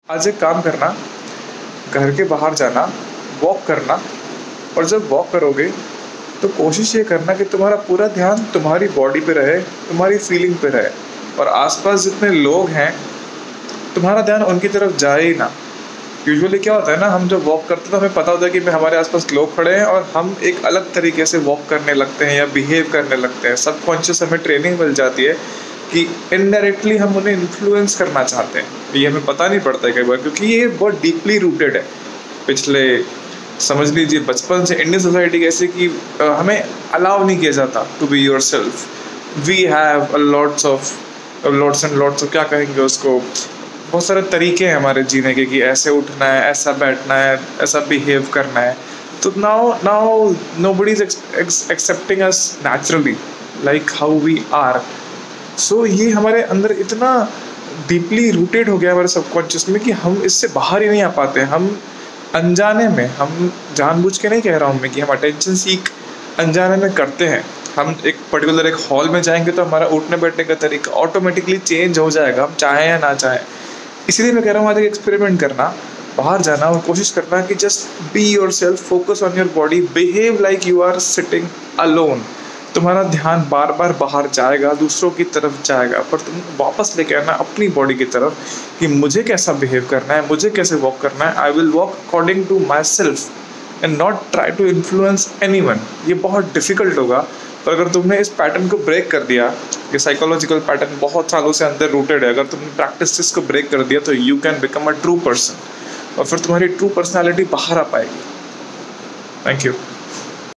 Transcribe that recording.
आज एक काम करना, घर के बाहर जाना, वॉक करना। और जब वॉक करोगे तो कोशिश ये करना कि तुम्हारा पूरा ध्यान तुम्हारी बॉडी पे रहे, तुम्हारी फीलिंग पे रहे, और आसपास जितने लोग हैं तुम्हारा ध्यान उनकी तरफ जाए ही ना। यूजुअली क्या होता है ना, हम जब वॉक करते हैं तो हमें पता होता है कि हमारे आसपास लोग खड़े हैं और हम एक अलग तरीके से वॉक करने लगते हैं या बिहेव करने लगते हैं। सबकॉन्शियस हमें ट्रेनिंग मिल जाती है कि इनडायरेक्टली हम उन्हें इन्फ्लुएंस करना चाहते हैं। ये हमें पता नहीं पड़ता है कई बार, क्योंकि ये बहुत डीपली रूटेड है। पिछले समझ लीजिए बचपन से इंडियन सोसाइटी कैसे कि हमें अलाउ नहीं किया जाता to be yourself. We have lots and lots of क्या कहेंगे उसको, बहुत सारे तरीके हैं हमारे जीने के कि ऐसे उठना है, ऐसा बैठना है, ऐसा बिहेव करना है। तो now nobody is accepting us naturally like how we are. So ये हमारे अंदर इतना डीपली रूटेड हो गया हमारे सबकॉन्शियस में कि हम इससे बाहर ही नहीं आ पाते। हम अनजाने में, हम जानबूझ के नहीं कह रहा हूँ मैं कि हम अटेंशन सीख अनजाने में करते हैं। हम एक पर्टिकुलर एक हॉल में जाएंगे तो हमारा उठने बैठने का तरीका ऑटोमेटिकली चेंज हो जाएगा, हम चाहें या ना चाहें। इसीलिए मैं कह रहा हूँ आज एक एक्सपेरिमेंट करना, बाहर जाना और कोशिश करना कि just be yourself, focus on your body, behave like you are sitting alone. तुम्हारा ध्यान बार बार बाहर जाएगा, दूसरों की तरफ जाएगा, पर तुम वापस लेके आना अपनी बॉडी की तरफ कि मुझे कैसा बिहेव करना है, मुझे कैसे वॉक करना है। I will walk according to myself and not try to influence anyone. ये बहुत डिफिकल्ट होगा, पर अगर तुमने इस पैटर्न को ब्रेक कर दिया, ये साइकोलॉजिकल पैटर्न बहुत सालों से अंदर रूटेड है, अगर तुमने प्रैक्टिस को ब्रेक कर दिया तो you can become a true person, और फिर तुम्हारी ट्रू पर्सनैलिटी बाहर आ पाएगी। Thank you.